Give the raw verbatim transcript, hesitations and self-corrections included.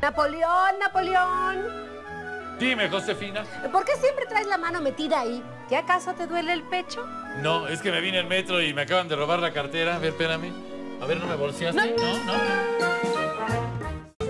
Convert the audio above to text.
Napoleón, Napoleón. Dime, Josefina. ¿Por qué siempre traes la mano metida ahí? ¿Qué acaso te duele el pecho? No, es que me vine en metro y me acaban de robar la cartera. A ver, espérame. A ver, ¿no me bolseaste? No, no. no.